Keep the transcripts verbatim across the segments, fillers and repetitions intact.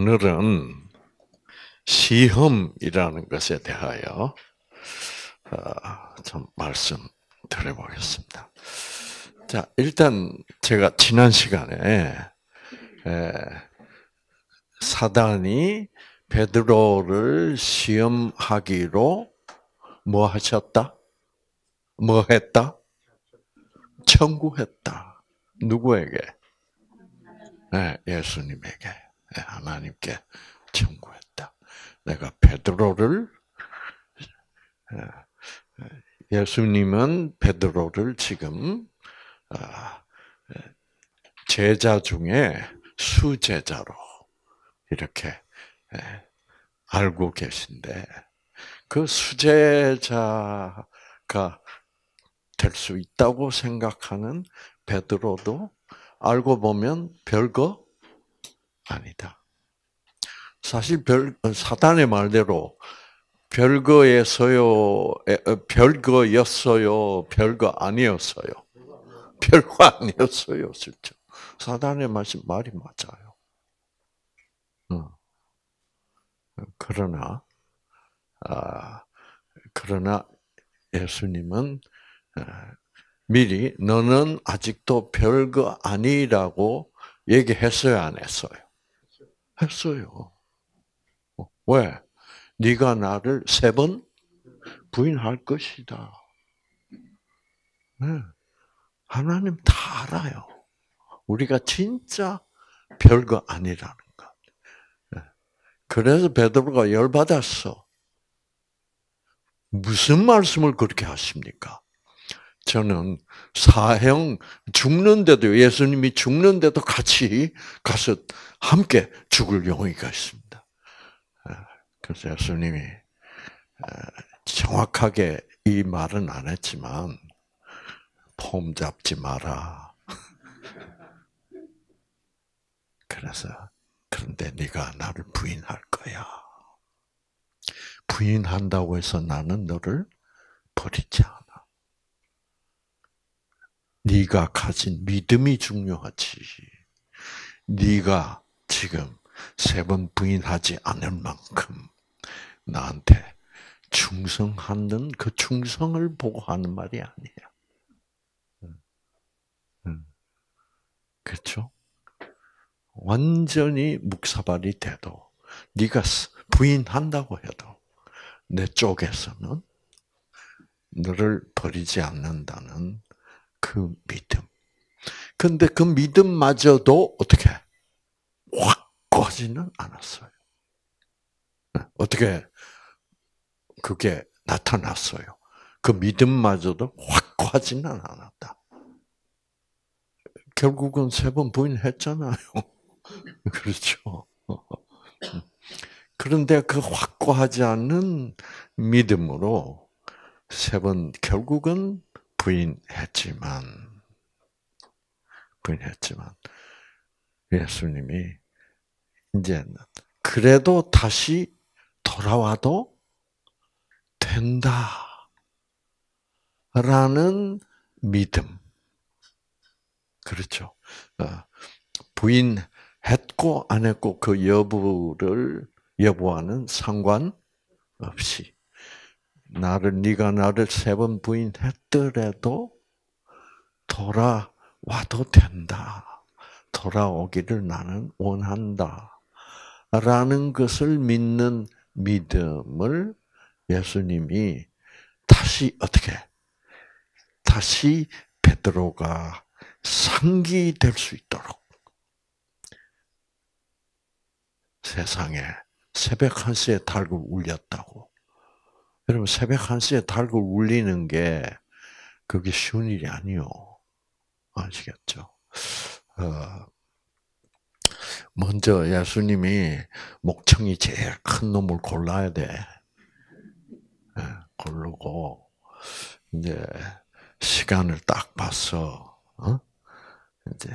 오늘은 시험이라는 것에 대하여 좀 말씀 드려보겠습니다. 자, 일단 제가 지난 시간에 사단이 베드로를 시험하기로 뭐 하셨다? 뭐 했다? 청구했다. 누구에게? 네, 예수님에게, 하나님께 청구했다. 내가 베드로를 예수님은 베드로를 지금 제자 중에 수제자로 이렇게 알고 계신데 그 수제자가 될 수 있다고 생각하는 베드로도 알고 보면 별거 아니다. 사실 별 사단의 말대로 별거에서요, 별거였어요, 별거 아니었어요. 별거 아니었어요, 진짜. 사단의 말씀 말이 맞아요. 그러나, 아, 그러나 예수님은 미리 너는 아직도 별거 아니라고 얘기했어요, 안 했어요? 했어요. 왜? 네가 나를 세 번 부인할 것이다. 네. 하나님 다 알아요. 우리가 진짜 별거 아니라는 것. 네. 그래서 베드로가 열받았어. 무슨 말씀을 그렇게 하십니까? 저는 사형 죽는데도 예수님이 죽는데도 같이 가서 함께 죽을 용의가 있습니다. 그래서 예수님이 정확하게 이 말은 안 했지만 폼 잡지 마라. 그래서 그런데 네가 나를 부인할 거야. 부인한다고 해서 나는 너를 버리지 않아. 네가 가진 믿음이 중요하지. 네가 지금 세 번 부인하지 않을 만큼 나한테 충성하는 그 충성을 보고 하는 말이 아니야. 그렇죠? 완전히 묵사발이 돼도 네가 부인한다고 해도 내 쪽에서는 너를 버리지 않는다는 그 믿음. 근데 그 믿음마저도 어떻게 확 꺼지는 않았어요. 어떻게 그게 나타났어요. 그 믿음마저도 확 꺼지는 않았다. 결국은 세 번 부인했잖아요. 그렇죠. 그런데 그 확고하지 않는 믿음으로 세 번 결국은 부인했지만, 부인했지만, 예수님이 이제는 그래도 다시 돌아와도 된다. 라는 믿음. 그렇죠. 부인했고 안 했고 그 여부를 여부와는 상관없이 나를 네가 나를 세 번 부인했더라도 돌아와도 된다. 돌아오기를 나는 원한다. 라는 것을 믿는 믿음을 예수님이 다시 어떻게 다시 베드로가 상기될 수 있도록 세상에 새벽 한 시에 닭을 울렸다고. 여러분 새벽 한 시에 닭을 울리는 게 그게 쉬운 일이 아니요. 아시겠죠? 어, 먼저 예수님이 목청이 제일 큰 놈을 골라야 돼. 네, 고르고 이제 시간을 딱 봐서 어? 이제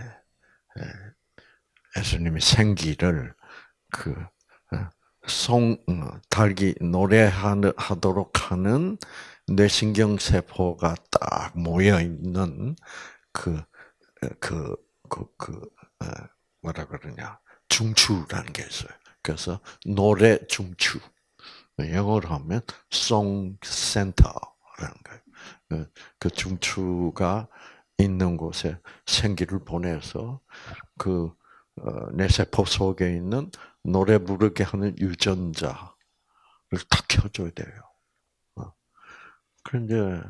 예수님이 생기를 그 송 닭이 노래하도록 하는 뇌신경 세포가 딱 모여 있는 그 그 그 그 뭐라 그러냐 중추라는 게 있어요. 그래서 노래 중추. 영어로 하면 song center라는 거예요. 그, 그 중추가 있는 곳에 생기를 보내서 그 어, 뇌세포 속에 있는 노래 부르게 하는 유전자를 탁 켜줘야 돼요. 어. 그런데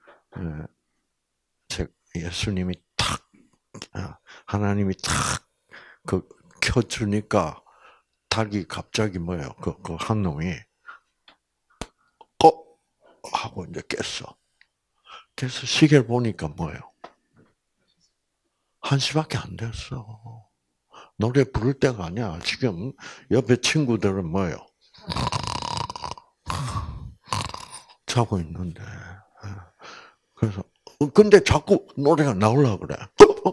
예수님이 탁 하나님이 탁 그 켜주니까 닭이 갑자기 뭐예요? 그 그 한 놈이 어 하고 이제 깼어. 그래서 시계를 보니까 뭐예요? 한 시밖에 안 됐어. 노래 부를 때가 아니야. 지금 옆에 친구들은 뭐예요? 자고 있는데. 그래서 근데 자꾸 노래가 나오려고 그래.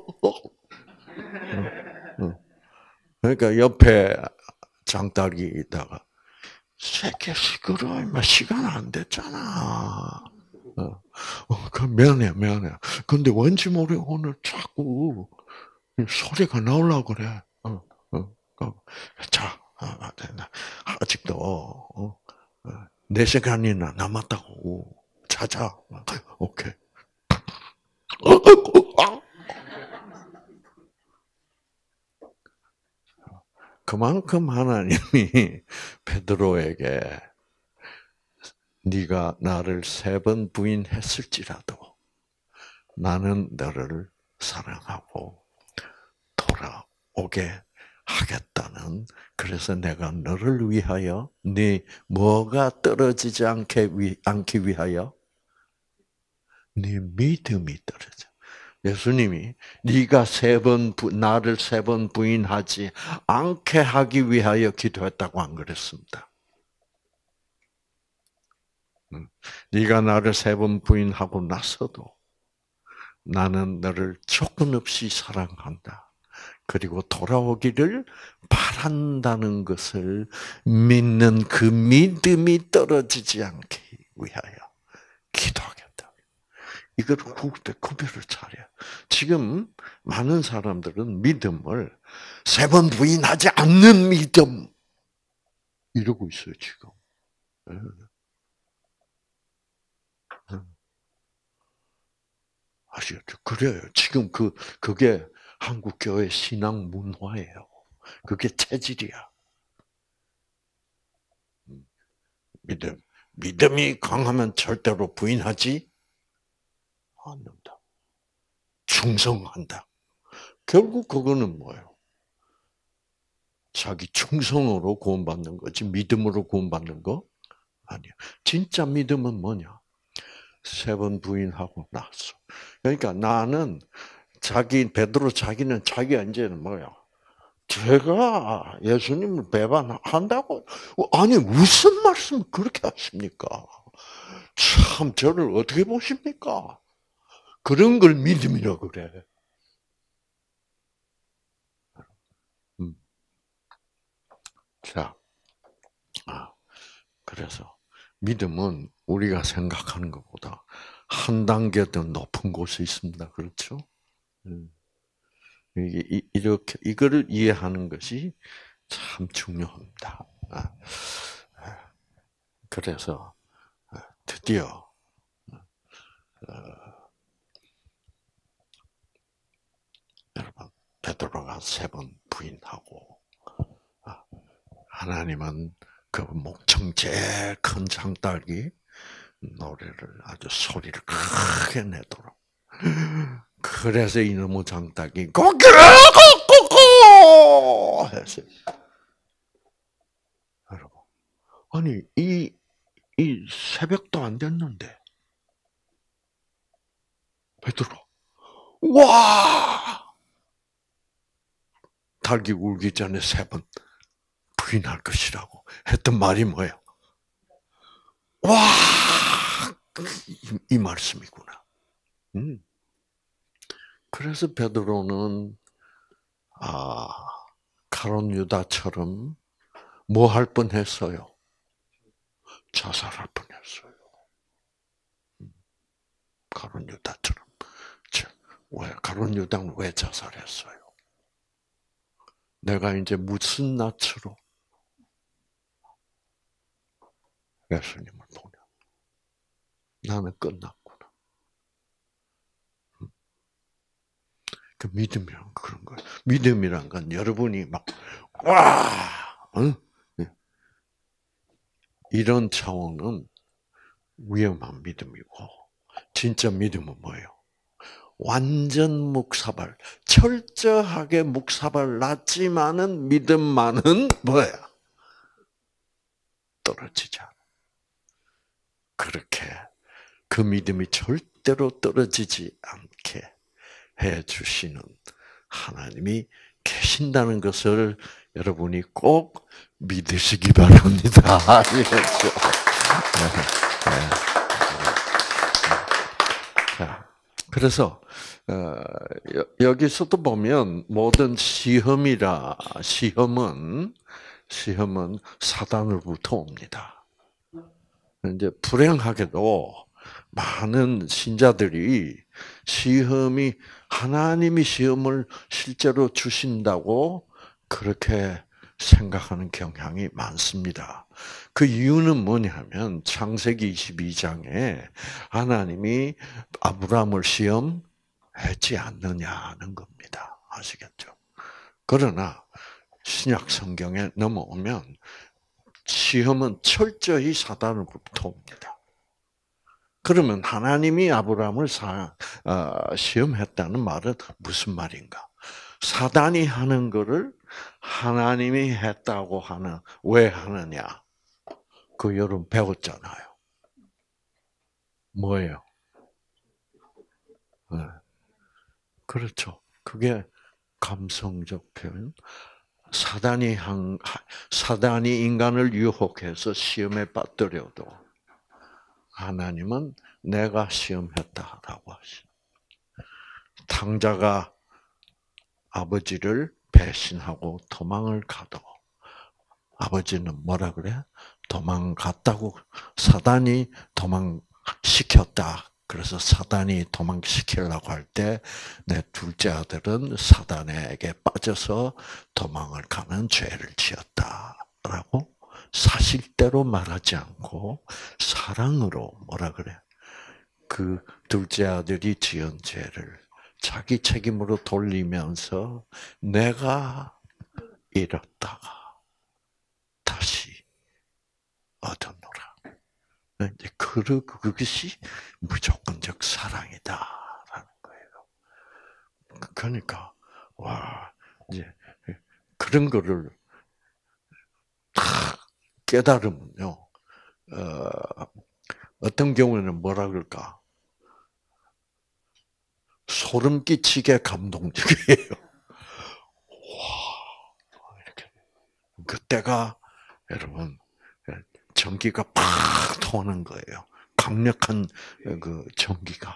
그러니까 옆에 장딸이다가 새끼 시끄러워 임마 시간 안 됐잖아. 어, 어, 그 미안해 미안해. 근데 왠지 모르게 오늘 자꾸 소리가 나오려고 그래. 어, 어, 어. 자, 아, 아직도 어, 네 시간이나 남았다고. 자자. 오케이. 그만큼 하나님이 베드로에게 네가 나를 세 번 부인했을지라도 나는 너를 사랑하고 돌아오게 하겠다는, 그래서 내가 너를 위하여 네 뭐가 떨어지지 않게 위, 않기 위하여 네 믿음이 떨어져. 예수님이 네가 세 번 나를 세 번 부인하지 않게 하기 위하여 기도했다고 안 그랬습니다. 네가 나를 세 번 부인하고 나서도 나는 너를 조건 없이 사랑한다. 그리고 돌아오기를 바란다는 것을 믿는 그 믿음이 떨어지지 않기 위하여 기도하겠다. 이걸 구별을 잘해요. 지금 많은 사람들은 믿음을 세 번 부인하지 않는 믿음 이러고 있어요, 지금. 아시겠죠? 그래요. 지금 그, 그게 한국교회 신앙 문화예요. 그게 체질이야. 믿음. 믿음이 강하면 절대로 부인하지 않는다. 충성한다. 결국 그거는 뭐예요? 자기 충성으로 구원받는 거지, 믿음으로 구원받는 거 아니야. 진짜 믿음은 뭐냐? 세 번 부인하고 났어. 그러니까 나는 자기 베드로 자기는 자기가 이제는 뭐야? 제가 예수님을 배반한다고? 아니 무슨 말씀을 그렇게 하십니까? 참 저를 어떻게 보십니까? 그런 걸 믿음이라고 그래. 음. 자, 아, 그래서 믿음은 우리가 생각하는 것보다 한 단계 더 높은 곳에 있습니다. 그렇죠? 음. 이렇게 이거를 이해하는 것이 참 중요합니다. 그래서 드디어 여러분 베드로가 세 번 부인하고 하나님은 그 목청 제일 큰 장딸이 노래를 아주 소리를 크게 내도록. 그래서 이놈의 장딸이 고기라고고고 했어요. 여러분, 아니 이 이 새벽도 안 됐는데 베드로, 와! 닭이 울기 전에 세 번 부인할 것이라고 했던 말이 뭐예요? 와! 이, 이 말씀이구나. 음. 그래서 베드로는 아, 가룟 유다처럼 뭐 할 뻔했어요? 자살할 뻔했어요. 가룟 유다처럼. 왜 가룟 유다는 왜 자살했어요? 내가 이제 무슨 낯으로 예수님을 보면 나는 끝났구나. 그 믿음이란 그런 거예요. 믿음이란 건 여러분이 막 와, 어? 이런 차원은 위험한 믿음이고 진짜 믿음은 뭐예요? 완전 묵사발, 철저하게 묵사발 났지만은 믿음만은 뭐야? 떨어지지 않아. 그렇게 그 믿음이 절대로 떨어지지 않게 해 주시는 하나님이 계신다는 것을 여러분이 꼭 믿으시기 바랍니다. 아시겠죠? 그래서 여기서도 보면 모든 시험이라 시험은 시험은 사단으로부터 옵니다. 이제 불행하게도 많은 신자들이 시험이 하나님이 시험을 실제로 주신다고 그렇게 생각하는 경향이 많습니다. 그 이유는 뭐냐면 창세기 이십이 장에 하나님이 아브라함을 시험했지 않느냐는 겁니다. 아시겠죠? 그러나 신약 성경에 넘어오면 시험은 철저히 사단으로부터 옵니다. 그러면 하나님이 아브라함을 사, 어, 시험했다는 말은 무슨 말인가? 사단이 하는 것을 하나님이 했다고 하는, 왜 하느냐? 그 여러분 배웠잖아요. 뭐예요? 네. 그렇죠. 그게 감성적 표현. 사단이 한, 사단이 인간을 유혹해서 시험에 빠뜨려도 하나님은 내가 시험했다라고 하시. 탕자가 아버지를 배신하고 도망을 가도 아버지는 뭐라 그래? 도망갔다고 사단이 도망시켰다. 그래서 사단이 도망시키려고 할 때 내 둘째 아들은 사단에게 빠져서 도망을 가는 죄를 지었다라고 사실대로 말하지 않고 사랑으로 뭐라 그래? 그 둘째 아들이 지은 죄를 자기 책임으로 돌리면서 내가 잃었다가 다시 얻어노라. 이제 그 그것이 무조건적 사랑이다라는 거예요. 그러니까 와 이제 그런 거를 다 깨달으면요. 어, 어떤 경우에는 뭐라 그럴까? 소름 끼치게 감동적이에요. 와, 이렇게. 그때가 여러분 전기가 팍 통하는 거예요. 강력한 그 전기가.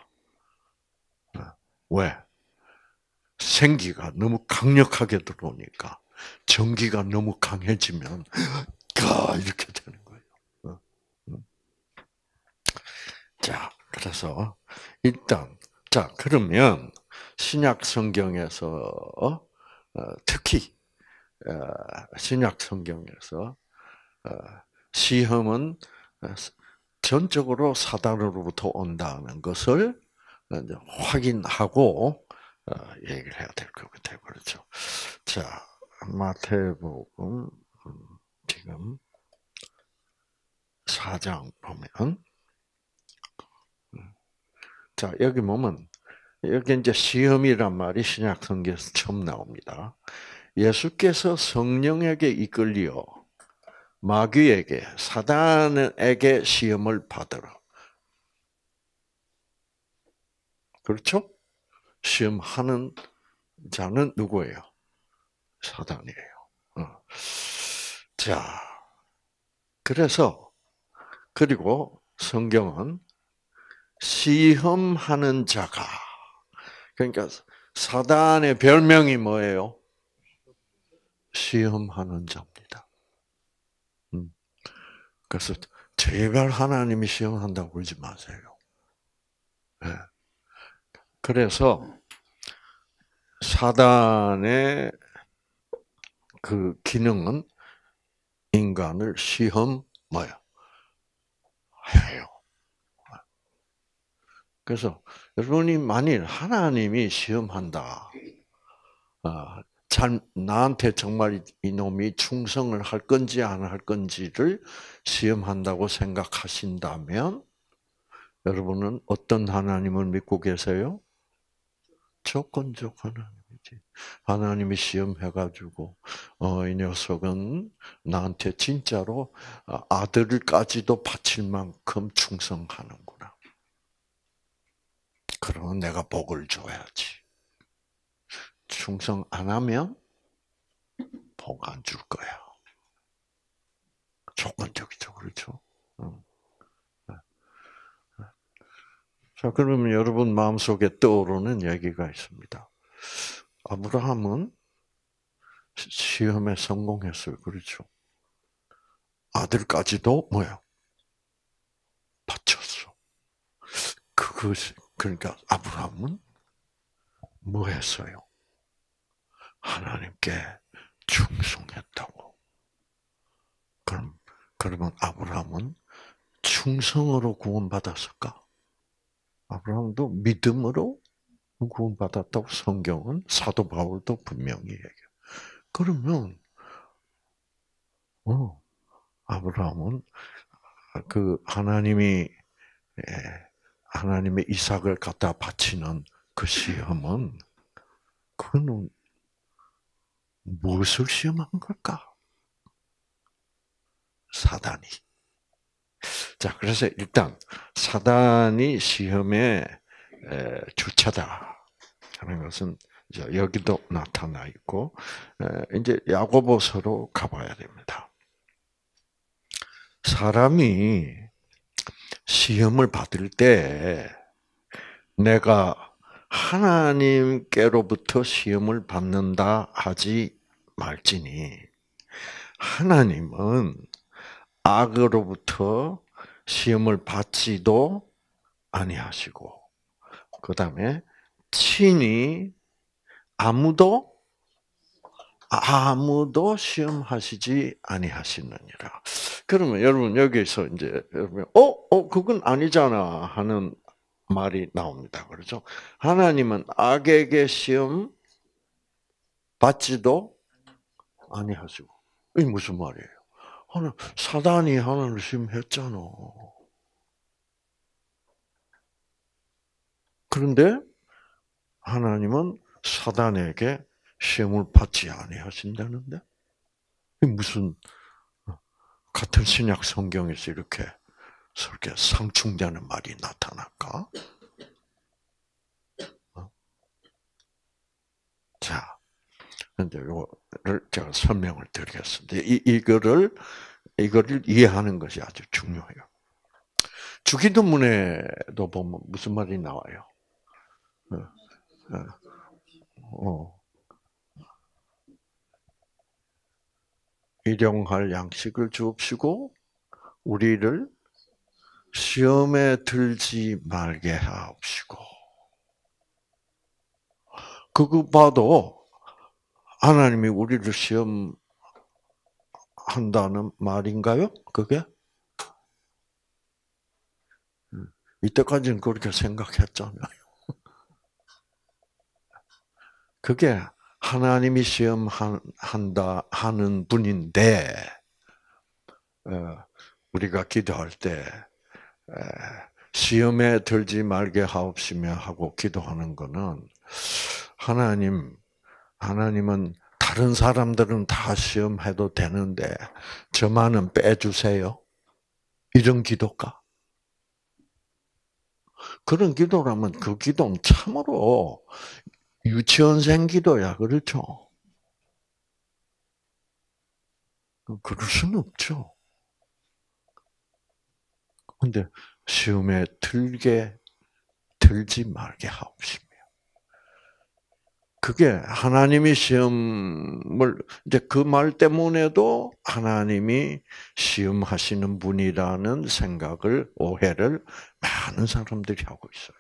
왜? 생기가 너무 강력하게 들어오니까 전기가 너무 강해지면 가 이렇게 되는 거예요. 자, 그래서 일단 자 그러면 신약 성경에서 특히 신약 성경에서 시험은 전적으로 사단으로부터 온다는 것을 확인하고 얘기를 해야 될 것 같아요. 그렇죠? 자, 마태복음 지금 사 장 보면 자 여기 보면 여기 이제 시험이란 말이 신약 성경에서 처음 나옵니다. 예수께서 성령에게 이끌려 마귀에게 사단에게 시험을 받으러. 그렇죠? 시험하는 자는 누구예요? 사단이에요. 어. 자, 그래서 그리고 성경은 시험하는 자가 그러니까 사단의 별명이 뭐예요? 시험하는 자입니다. 음. 그래서 제발 하나님이 시험한다고 그러지 마세요. 네. 그래서 사단의 그 기능은 인간을 시험 뭐야? 그래서 여러분이 만일 하나님이 시험한다. 아, 잘 나한테 정말 이놈이 충성을 할 건지 안 할 건지를 시험한다고 생각하신다면 여러분은 어떤 하나님을 믿고 계세요? 조건적 하나님이지. 하나님이 시험해가지고 어, 이 녀석은 나한테 진짜로 아들까지도 바칠 만큼 충성하는구나. 그러면 내가 복을 줘야지. 충성 안 하면 복 안 줄 거야. 조건적이죠, 그렇죠? 응. 자, 그러면 여러분 마음속에 떠오르는 얘기가 있습니다. 아브라함은 시험에 성공했어요, 그렇죠? 아들까지도 뭐야? 바쳤어. 그것 그러니까 아브라함은 뭐 했어요? 하나님께 충성했다고. 그럼 그러면 아브라함은 충성으로 구원받았을까? 아브라함도 믿음으로 구원받았다고 성경은 사도 바울도 분명히 얘기해요. 그러면 어, 아브라함은 그 하나님이 하나님의 이삭을 갖다 바치는 그 시험은 그는 무엇을 시험한 걸까? 사단이. 자, 그래서 일단 사단이 시험의 주체다 하는 것은 여기도 나타나 있고 이제 야고보서로 가봐야 됩니다. 사람이 시험을 받을 때 내가 하나님께로부터 시험을 받는다 하지 말지니 하나님은 악으로부터 시험을 받지도 아니하시고 그 다음에 친히 아무도 아무도 시험하시지 아니하시느니라. 그러면 여러분 여기서 이제 여러분 어, 어 그건 아니잖아 하는 말이 나옵니다. 그렇죠? 하나님은 악에게 시험 받지도 아니하시고 이게 무슨 말이에요? 하나 사단이 하나님을 시험했잖아. 그런데 하나님은 사단에게 시험을 받지 아니하신다는데 이게 무슨 같은 신약 성경에서 이렇게 이렇게 상충되는 말이 나타날까? 자, 근데 이거를 제가 설명을 드리겠습니다. 이 이거를 이거를 이해하는 것이 아주 중요해요. 주기도문에도 보면 무슨 말이 나와요? 어, 일용할 양식을 주옵시고 우리를 시험에 들지 말게 하옵시고. 그거 봐도 하나님이 우리를 시험한다는 말인가요? 그게? 이때까지는 그렇게 생각했잖아요. 그게 하나님이 시험한다 하는 분인데 우리가 기도할 때 시험에 들지 말게 하옵시며 하고 기도하는 것은 하나님, 하나님은 다른 사람들은 다 시험해도 되는데 저만은 빼주세요. 이런 기도가. 그런 기도라면 그 기도는 참으로 유치원생 기도야. 그렇죠? 그럴 수는 없죠. 근데 시험에 들게, 들지 말게 하옵시며. 그게 하나님이 시험을, 이제 그 말 때문에도 하나님이 시험하시는 분이라는 생각을, 오해를 많은 사람들이 하고 있어요.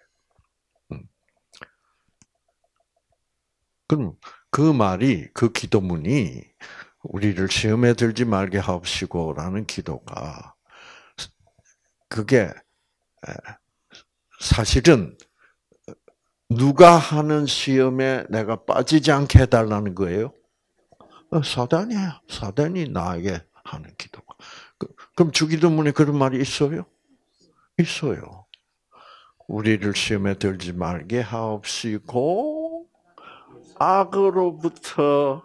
그럼 그 말이, 그 기도문이 우리를 시험에 들지 말게 하옵시고라는 기도가 그게 사실은 누가 하는 시험에 내가 빠지지 않게 해달라는 거예요? 사단이야. 사단이 나에게 하는 기도. 그럼 주기도문에 그런 말이 있어요? 있어요. 우리를 시험에 들지 말게 하옵시고 악으로부터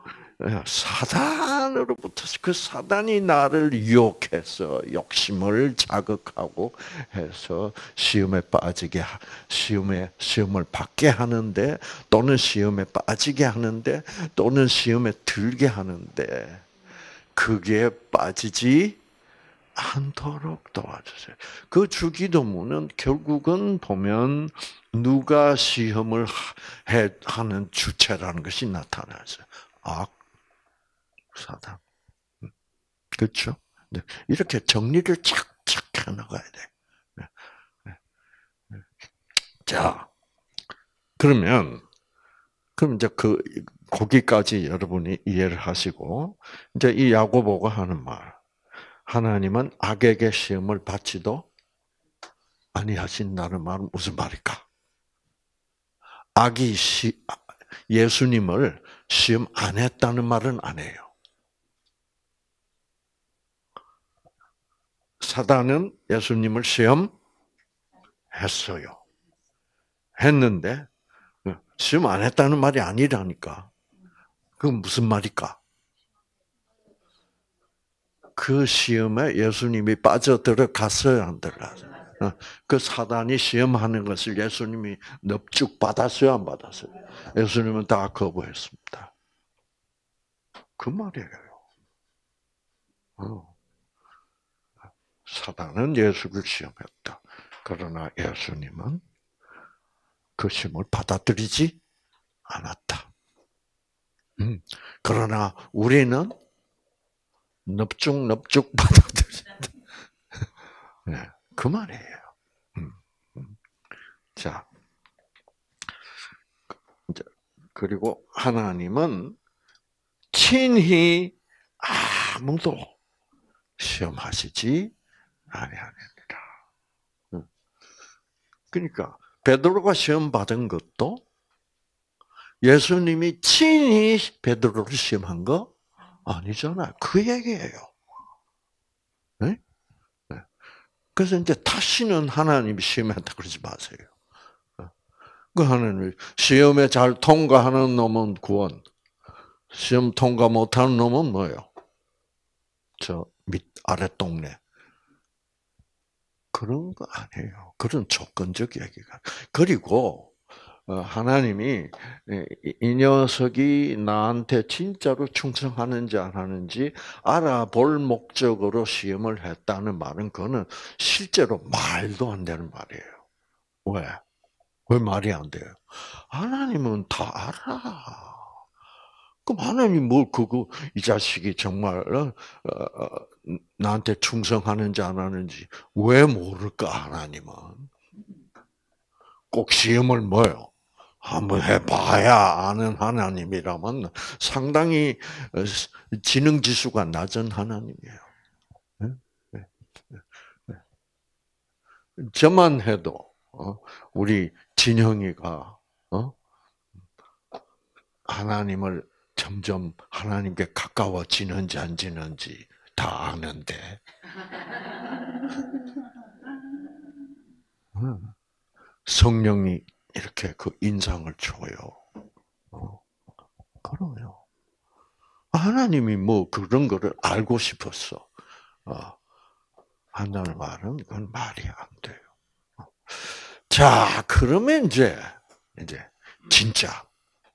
사단으로부터 그 사단이 나를 유혹해서 욕심을 자극하고 해서 시험에 빠지게 시험에 시험을 받게 하는데 또는 시험에 빠지게 하는데 또는 시험에 들게 하는데 그게 빠지지 않도록 도와주세요. 그 주기도문은 결국은 보면 누가 시험을 해 하는 주체라는 것이 나타나죠. 악, 사단. 그렇죠? 이렇게 정리를 착착 해 나가야 돼. 자, 그러면 그럼 이제 그 거기까지 여러분이 이해를 하시고 이제 이 야고보가 하는 말. 하나님은 악에게 시험을 받지도 아니하신다는 말은 무슨 말일까? 악이 시, 예수님을 시험 안 했다는 말은 아니에요. 사단은 예수님을 시험했어요. 했는데 시험 안 했다는 말이 아니라니까. 그건 무슨 말일까? 그 시험에 예수님이 빠져들어갔어요, 안 들어갔어요? 그 사단이 시험하는 것을 예수님이 넙죽 받았어요, 안 받았어요? 예수님은 다 거부했습니다. 그 말이에요. 어. 사단은 예수를 시험했다. 그러나 예수님은 그 시험을 받아들이지 않았다. 음. 그러나 우리는 넙죽넙죽 받아들인다. 네, 그 말이에요. 음, 음. 자, 이제 그리고 하나님은 친히 아무도 시험하시지 아니하느니라. 음. 그러니까 베드로가 시험 받은 것도 예수님이 친히 베드로를 시험한 거 아니잖아요. 그 얘기예요. 네? 네. 그래서 이제 다시는 하나님이 시험한다 그러지 마세요. 그 하나님 시험에 잘 통과하는 놈은 구원, 시험 통과 못하는 놈은 뭐예요? 저 밑 아래 동네. 그런 거 아니에요. 그런 조건적 얘기가. 그리고 하나님이 이 녀석이 나한테 진짜로 충성하는지 안 하는지 알아볼 목적으로 시험을 했다는 말은 그거는 실제로 말도 안 되는 말이에요. 왜? 왜 말이 안 돼요? 하나님은 다 알아. 그럼 하나님 뭐 그거 이 자식이 정말 어, 어, 나한테 충성하는지 안 하는지 왜 모를까 하나님은? 꼭 시험을 뭐요? 한번 해봐야 아는 하나님이라면 상당히 지능 지수가 낮은 하나님이에요. 저만 해도 우리 진형이가 하나님을 점점 하나님께 가까워지는지 안 지는지 다 아는데 성령이 이렇게 그 인상을 줘요. 그럼요. 하나님이 뭐 그런 거를 알고 싶었어. 한다는 말은 그건 말이 안 돼요. 자, 그러면 이제 이제 진짜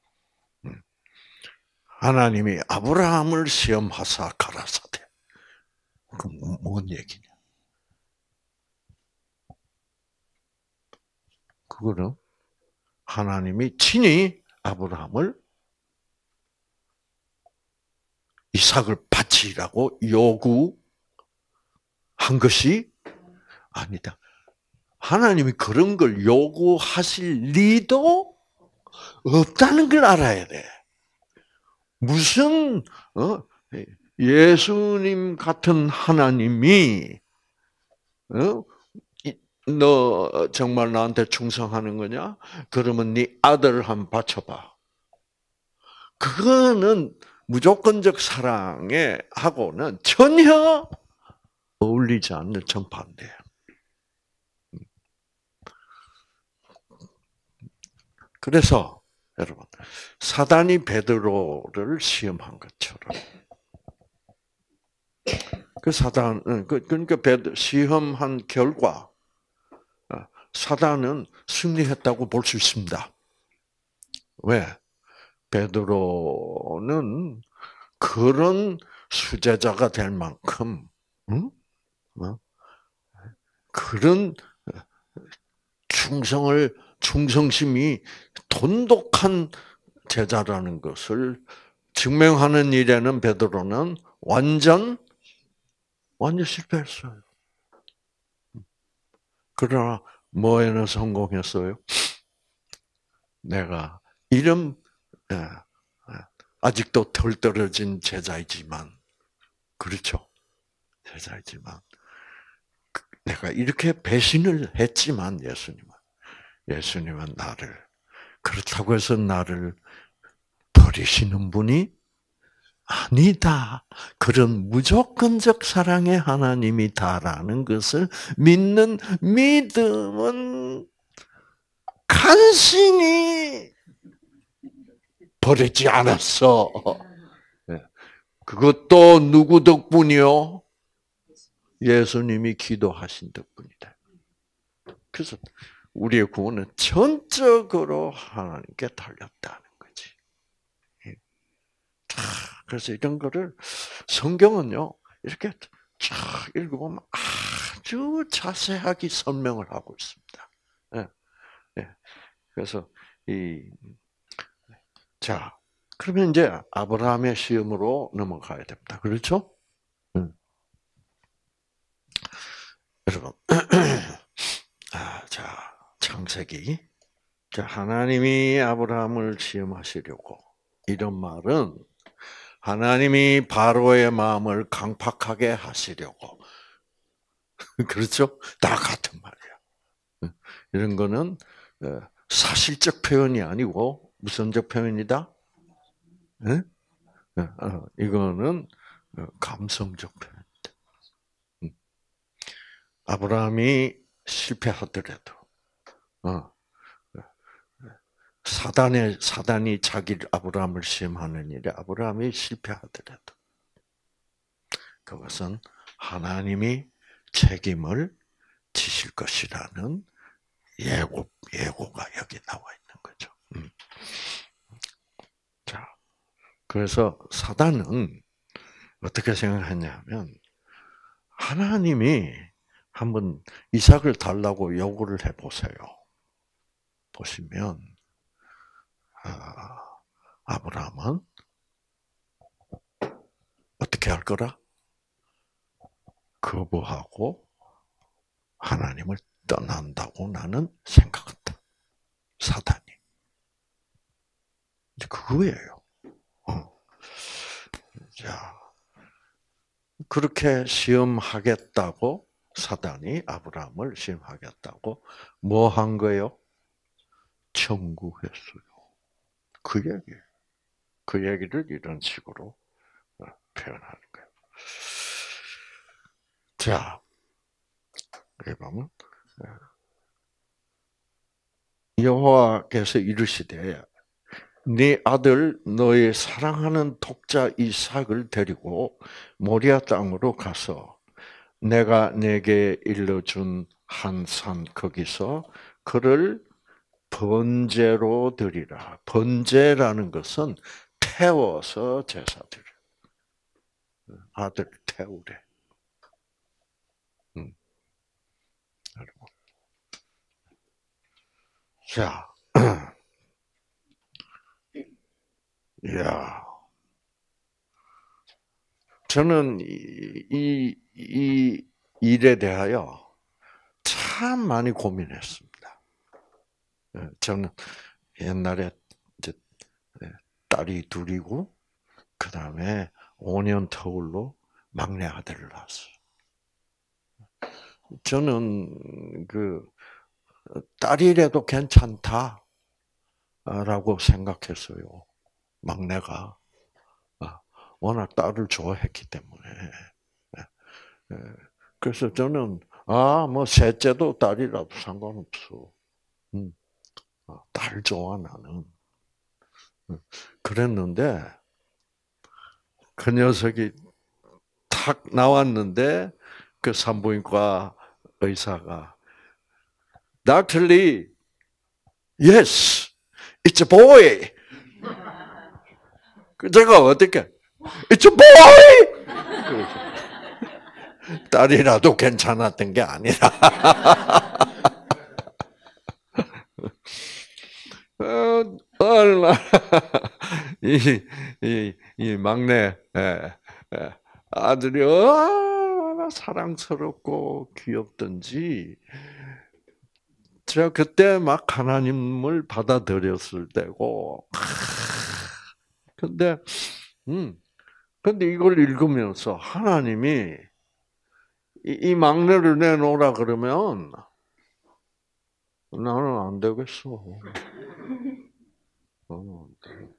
하나님이 아브라함을 시험하사 가라사대. 그럼 뭔 얘기냐? 그거는 하나님이 친히 아브라함을 이삭을 바치라고 요구한 것이 아니다. 하나님이 그런 걸 요구하실 리도 없다는 걸 알아야 돼. 무슨 어? 예수님 같은 하나님이 어? 너 정말 나한테 충성하는 거냐? 그러면 네 아들을 한번 바쳐봐. 그거는 무조건적 사랑에 하고는 전혀 어울리지 않는 정반대예요. 그래서 여러분, 사단이 베드로를 시험한 것처럼 그 사단, 그 그러니까 베드 시험한 결과 사단은 승리했다고 볼 수 있습니다. 왜? 베드로는 그런 수제자가 될 만큼, 응? 어? 그런 충성을 충성심이 돈독한 제자라는 것을 증명하는 일에는 베드로는 완전 완전 실패했어요. 그러나 뭐에는 성공했어요? 내가 이름 아직도 덜 떨어진 제자이지만 그렇죠. 제자이지만 내가 이렇게 배신을 했지만 예수님은 예수님은 나를 그렇다고 해서 나를 버리시는 분이 아니다. 그런 무조건적 사랑의 하나님이다라는 것을 믿는 믿음은 간신히 버리지 않았어. 그것도 누구 덕분이요? 예수님이 기도하신 덕분이다. 그래서 우리의 구원은 전적으로 하나님께 달렸다는 거지. 그래서 이런 거를 성경은요 이렇게 쫙 읽어보면 아주 자세하게 설명을 하고 있습니다. 예, 예. 그래서 이 자, 그러면 이제 아브라함의 시험으로 넘어가야 됩니다. 그렇죠? 음. 여러분, 아, 자, 창세기. 자, 하나님이 아브라함을 시험하시려고 이런 말은 하나님이 바로의 마음을 강팍하게 하시려고. 그렇죠? 다 같은 말이야. 이런 거는 사실적 표현이 아니고 무슨적 표현이다? 네? 이거는 감성적 표현이다. 아브라함이 실패하더라도, 사단의 사단이 자기 아브라함을 시험하는 일에 아브라함이 실패하더라도, 그것은 하나님이 책임을 지실 것이라는 예고 예고가 여기 나와 있는 거죠. 음. 자, 그래서 사단은 어떻게 생각했냐면 하나님이 한번 이삭을 달라고 요구를 해 보세요. 보시면 아, 아브라함은 어떻게 할 거라? 거부하고 하나님을 떠난다고 나는 생각한다. 사단이. 이제 그거예요. 어. 자, 그렇게 시험하겠다고 사단이 아브라함을 시험하겠다고 뭐 한 거예요? 청구했어요. 그 얘기예요. 그 얘기를 이런 식으로 표현하는 거예요. 자, 여기 보면 여호와께서 이르시되 네 아들 너의 사랑하는 독자 이삭을 데리고 모리아 땅으로 가서 내가 내게 일러준 한 산 거기서 그를 번제로 드리라. 번제라는 것은 태워서 제사 드려. 아들 태우래. 음. 자, 야, 저는 이, 이, 이 일에 대하여 참 많이 고민했습니다. 저는 옛날에 이제 딸이 둘이고 그 다음에 오 년 터울로 막내 아들을 낳았어요. 저는 그 딸이라도 괜찮다라고 생각했어요. 막내가 아, 워낙 딸을 좋아했기 때문에. 예, 예. 그래서 저는 아, 뭐 셋째도 딸이라도 상관없어. 음, 아, 딸 좋아 나는. 음, 그랬는데 그 녀석이 탁 나왔는데 그 산부인과 의사가 Doctor Lee, yes, it's a boy. 그 제가 어떻게 It's a boy. 딸이라도 괜찮았던 게 아니라 어, 얼마 이, 이, 이 막내 예, 예, 아들이 얼마나 사랑스럽고 귀엽던지 제가 그때 막 하나님을 받아들였을 때고 근데 음 근데 이걸 읽으면서 하나님이 이, 이 막내를 내놓으라 그러면 나는 안 되겠어. 어,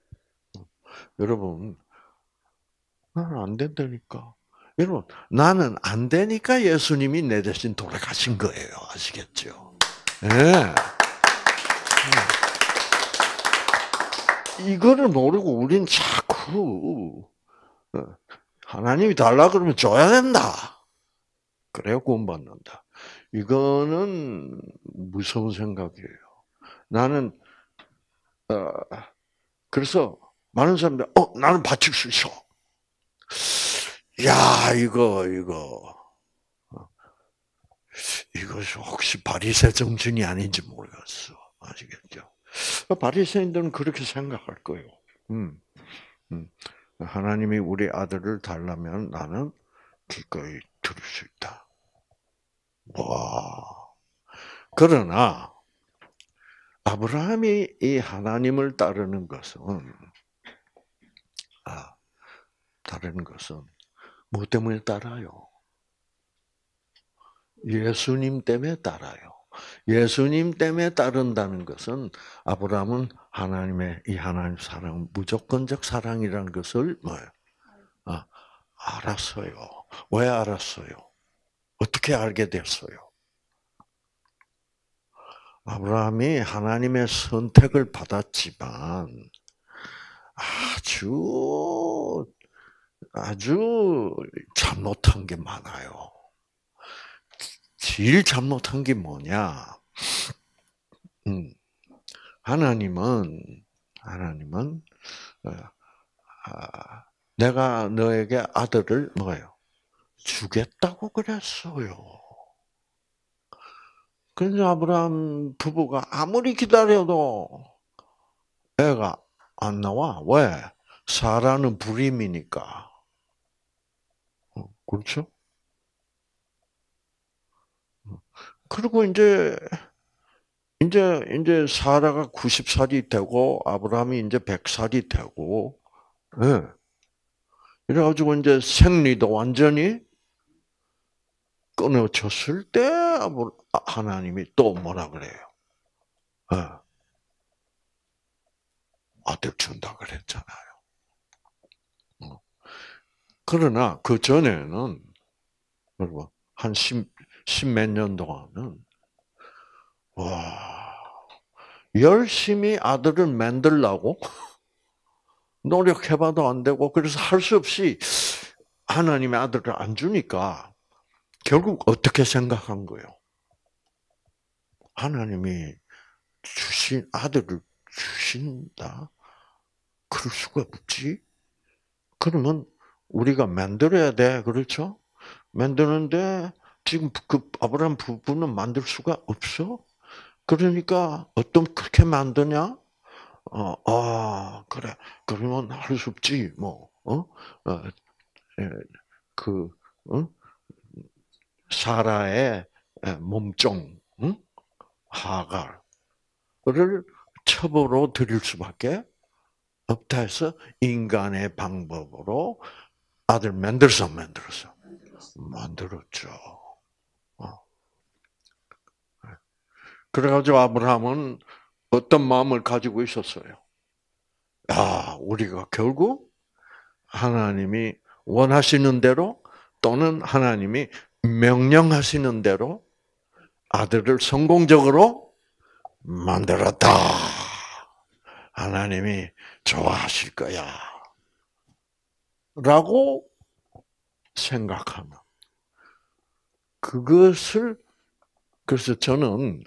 여러분, 나는 안 된다니까. 여러분, 나는 안 되니까 예수님이 내 대신 돌아가신 거예요. 아시겠죠? 예. 이거를 모르고 우린 자꾸 어, 하나님이 달라 그러면 줘야 된다. 그래야 구원받는다. 이거는 무서운 생각이에요. 나는 어, 그래서 많은 사람들 어 나는 바칠 수 있어. 야 이거 이거 이것이 혹시 바리새 정신이 아닌지 모르겠어. 아시겠죠? 바리새인들은 그렇게 생각할 거예요. 음, 음. 하나님이 우리 아들을 달라면 나는 기꺼이 들을 수 있다. 와. 그러나 아브라함이 이 하나님을 따르는 것은 아, 따르는 것은 뭐 때문에 따라요? 예수님 때문에 따라요. 예수님 때문에 따른다는 것은 아브라함은 하나님의 이 하나님 사랑, 무조건적 사랑이라는 것을 뭐요? 아, 알았어요. 왜 알았어요? 어떻게 알게 됐어요? 아브라함이 하나님의 선택을 받았지만 아주 아주 잘못한 게 많아요. 제일 잘못한 게 뭐냐? 음, 하나님은 하나님은 어, 아, 내가 너에게 아들을 뭐예요? 주겠다고 그랬어요. 그런데 아브라함 부부가 아무리 기다려도 애가 안 나와. 왜? 사라는 불임이니까. 어, 그렇죠? 그리고 이제 이제 이제 사라가 구십 살이 되고 아브라함이 이제 백 살이 되고, 예. 이래가지고 이제 생리도 완전히 끊어졌을 때 하나님이 또 뭐라 그래요? 예. 아들 준다 그랬잖아요. 어. 그러나 그 전에는 여러분 한 십, 십몇 년 동안은 와 열심히 아들을 만들라고 노력해봐도 안 되고 그래서 할 수 없이 하나님의 아들을 안 주니까 결국 어떻게 생각한 거예요? 하나님이 주신 아들을 주신다? 그럴 수가 없지. 그러면 우리가 만들어야 돼, 그렇죠? 만드는데 지금 그 아브라함 부부는 만들 수가 없어. 그러니까 어떤 그렇게 만드냐? 어, 아, 그래. 그러면 할 수 없지, 뭐, 어, 어, 예, 그, 어? 사라의 몸종, 응? 하갈을 첩으로 드릴 수밖에 없다 해서 인간의 방법으로 아들 만들어서 만들었어. 만들었죠. 어. 그래가지고 아브라함은 어떤 마음을 가지고 있었어요? 야, 우리가 결국 하나님이 원하시는 대로 또는 하나님이 명령하시는 대로 아들을 성공적으로 만들었다. 하나님이 좋아하실 거야. 라고 생각하는. 그것을, 그래서 저는,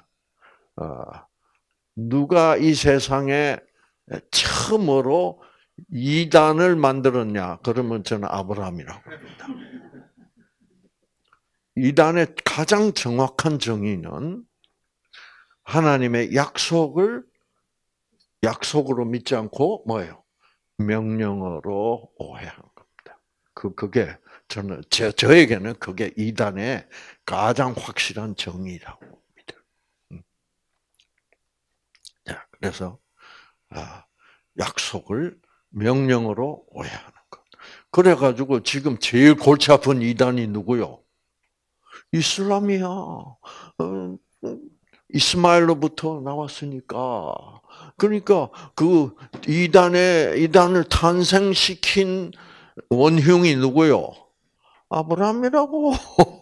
누가 이 세상에 처음으로 이단을 만들었냐? 그러면 저는 아브라함이라고 합니다. 이단의 가장 정확한 정의는 하나님의 약속을 약속으로 믿지 않고 뭐예요? 명령어로 오해하는 겁니다. 그 그게 저는 제 저에게는 그게 이단의 가장 확실한 정의라고 믿어요. 자, 그래서 아, 약속을 명령어로 오해하는 것. 그래가지고 지금 제일 골치 아픈 이단이 누구요? 이슬람이야. 어, 이스마엘로부터 나왔으니까. 그러니까 그 이단의 이단을 탄생시킨 원흉이 누구요? 아브라함이라고.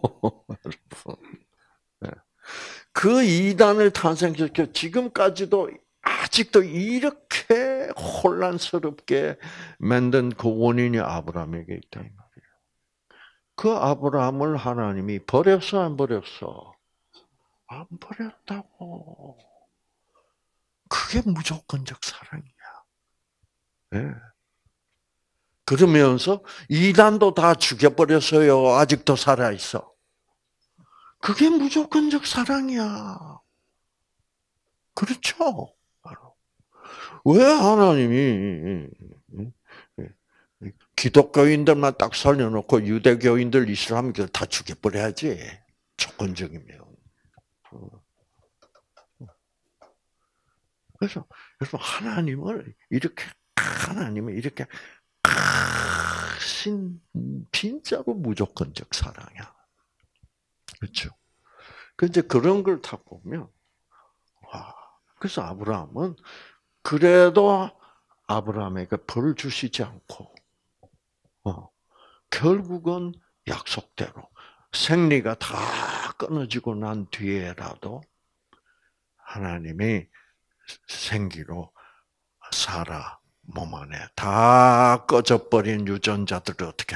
그 이단을 탄생시켜 지금까지도 아직도 이렇게 혼란스럽게 만든 그 원인이 아브라함에게 있다 이 말이에요. 그 아브라함을 하나님이 버렸어 안 버렸어? 안 버렸다고. 그게 무조건적 사랑이야. 네. 그러면서 이단도 다 죽여버렸어요. 아직도 살아있어. 그게 무조건적 사랑이야. 그렇죠? 왜 하나님이 기독교인들만 딱 살려놓고 유대교인들, 이슬람교를 다 죽여버려야지. 조건적이면. 그래서 여러분 하나님을 이렇게 하나님을 이렇게 신 진짜로 무조건적 사랑이야. 그렇죠? 근데 그런 걸 다 보면 와. 그래서 아브라함은 그래도 아브라함에게 벌을 주시지 않고 어, 결국은 약속대로 생리가 다 끊어지고 난 뒤에라도 하나님이 생기로 사라 몸 안에 다 꺼져버린 유전자들을 어떻게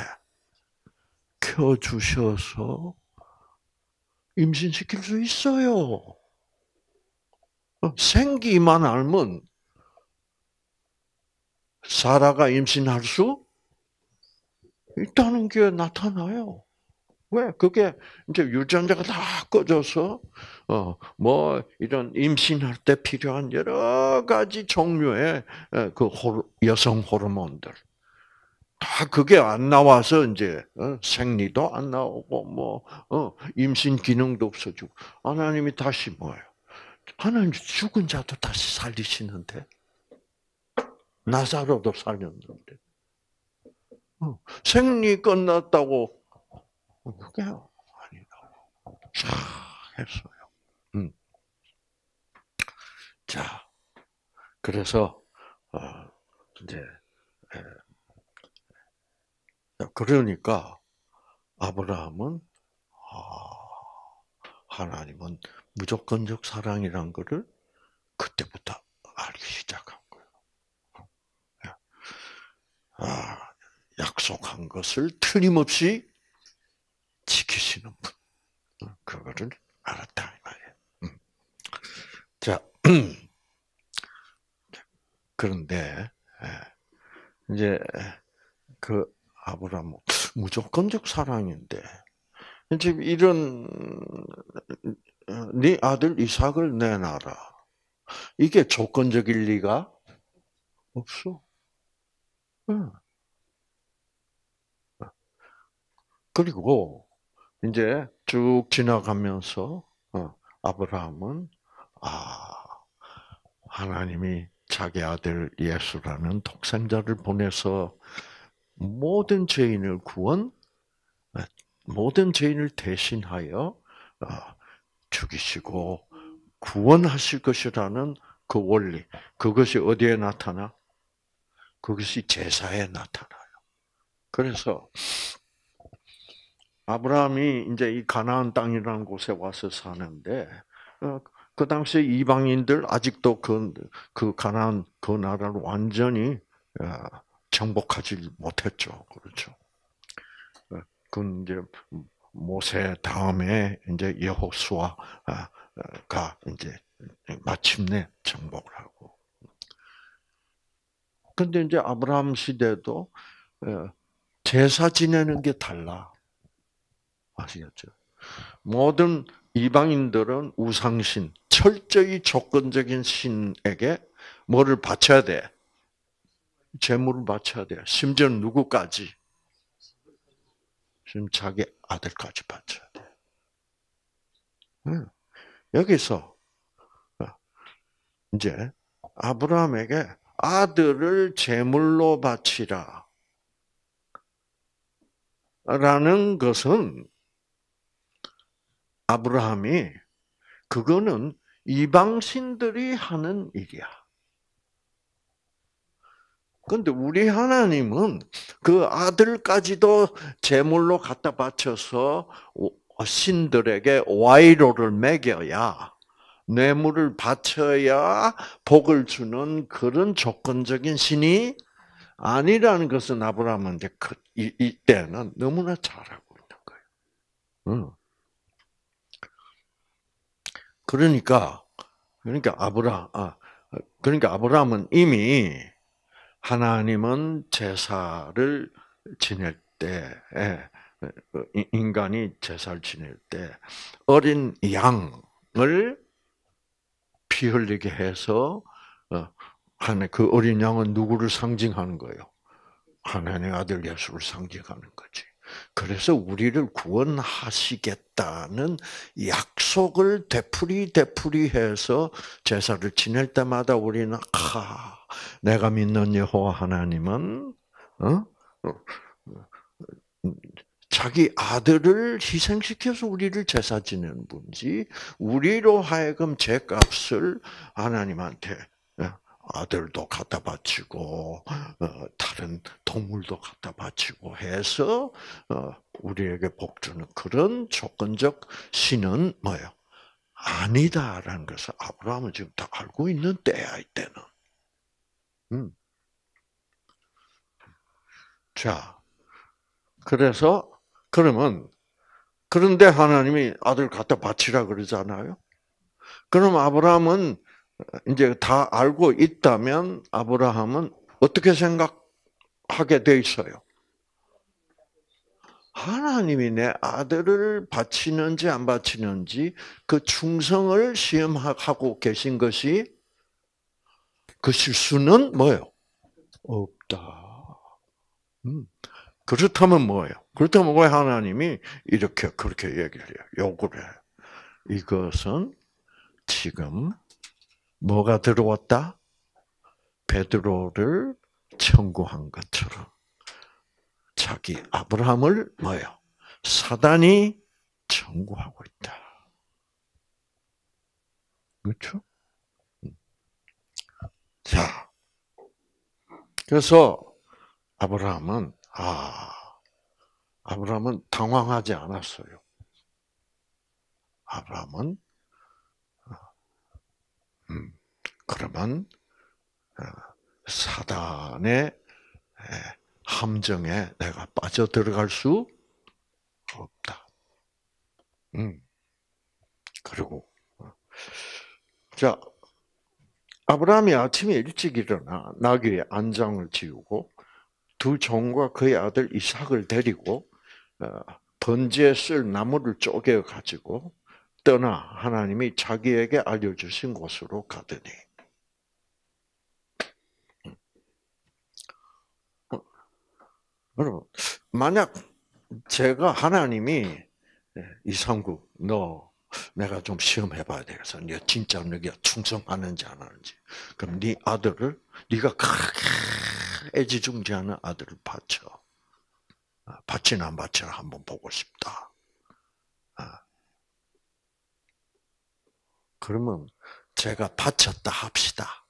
켜주셔서 임신시킬 수 있어요. 생기만 알면 사라가 임신할 수 있다는 게 나타나요. 왜? 그게 이제 유전자가 다 꺼져서 어뭐 이런 임신할 때 필요한 여러 가지 종류의 그 여성 호르몬들 다 그게 안 나와서 이제 생리도 안 나오고 뭐 임신 기능도 없어지고 하나님이 다시 뭐예요? 하나님 죽은 자도 다시 살리시는데 나사로도 살렸는데 생리 끝났다고 그게 아니라고 쫙 했어요. 음. 자, 그래서 어, 이제 에, 그러니까 아브라함은 아, 하나님은 무조건적 사랑이란 것을 그때부터 알기 시작한 거예요. 아, 약속한 것을 틀림없이 지키시는 분. 그거를 알았다 이 말이에요. 음. 자, 그런데 이제 그 아브라함 무조건적 사랑인데 이제 이런 네 아들 이삭을 내놔라. 이게 조건적일 리가 없어. 응. 그리고 이제 쭉 지나가면서 아브라함은 아 하나님이 자기 아들 예수라는 독생자를 보내서 모든 죄인을 구원, 모든 죄인을 대신하여 죽이시고 구원하실 것이라는 그 원리, 그것이 어디에 나타나? 그것이 제사에 나타나요. 그래서 아브라함이 이제 이 가나안 땅이라는 곳에 와서 사는데, 그 당시에 이방인들 아직도 그, 그 가나안 그 나라를 완전히 정복하지 못했죠. 그렇죠. 그 이제 모세 다음에 이제 여호수아가 이제 마침내 정복을 하고. 근데 이제 아브라함 시대도 제사 지내는 게 달라. 아시겠죠? 모든 이방인들은 우상신, 철저히 조건적인 신에게 뭐를 바쳐야 돼? 제물을 바쳐야 돼. 심지어 누구까지? 지금 자기 아들까지 바쳐야 돼. 여기서 이제 아브라함에게 아들을 제물로 바치라 라는 것은 아브라함이 그거는 이방신들이 하는 일이야. 그런데 우리 하나님은 그 아들까지도 제물로 갖다 바쳐서 신들에게 와이로를 먹여야, 뇌물을 바쳐야 복을 주는 그런 조건적인 신이 아니라는 것은 아브라함은 이제 이때는 너무나 잘 알고 있는 거예요. 그러니까 그러니까 아브라 아 그러니까 아브라함은 이미 하나님은 제사를 지낼 때, 인간이 제사를 지낼 때 어린 양을 피 흘리게 해서 하나 그 어린 양은 누구를 상징하는 거예요? 하나님의 아들 예수를 상징하는 거지. 그래서 우리를 구원하시겠다는 약속을 되풀이 되풀이해서 제사를 지낼 때마다 우리는 아, 내가 믿는 여호와 하나님은 어? 자기 아들을 희생시켜서 우리를 제사 지내는 분이지 우리로 하여금 죄값을 하나님한테 아들도 갖다 바치고 다른 동물도 갖다 바치고 해서 우리에게 복 주는 그런 조건적 신은 뭐예요? 아니다라는 것을 아브라함은 지금 다 알고 있는 때야 이때는. 음. 자, 그래서 그러면 그런데 하나님이 아들 갖다 바치라 그러잖아요. 그럼 아브라함은 이제 다 알고 있다면 아브라함은 어떻게 생각하게 돼 있어요? 하나님이 내 아들을 바치는지 안 바치는지 그 충성을 시험하고 계신 것이 그 실수는 뭐예요? 없다. 음. 그렇다면 뭐예요? 그렇다면 왜 하나님이 이렇게 그렇게 얘기를 해요? 요구를 해요. 이것은 지금 뭐가 들어왔다? 베드로를 청구한 것처럼 자기 아브라함을 뭐예요? 사단이 청구하고 있다. 그렇죠? 자, 그래서 아브라함은 아, 아브라함은 당황하지 않았어요. 아브라함은 음, 그러면 사단의 함정에 내가 빠져 들어갈 수 없다. 음. 그리고 자 아브라함이 아침에 일찍 일어나 나귀의 안장을 지우고 두 종과 그의 아들 이삭을 데리고 번제에 쓸 나무를 쪼개 가지고 떠나 하나님이 자기에게 알려주신 곳으로 가더니 여러분 만약 제가 하나님이 이상국 너 내가 좀 시험해봐야 되겠어. 너 진짜 너가 충성하는지 안 하는지. 그럼 네 아들을 네가 그렇게 애지중지하는 아들을 바쳐. 바치나 안 바치나 한번 보고 싶다. 그러면 제가 바쳤다 합시다.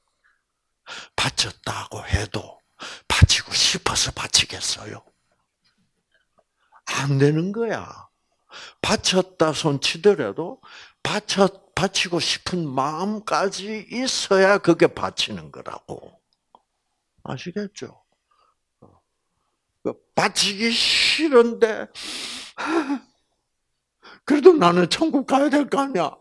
바쳤다고 해도 바치고 싶어서 바치겠어요? 안 되는 거야. 바쳤다 손 치더라도 바쳐, 바치고 싶은 마음까지 있어야 그게 바치는 거라고. 아시겠죠? 바치기 싫은데, 그래도 나는 천국 가야 될 거 아니야?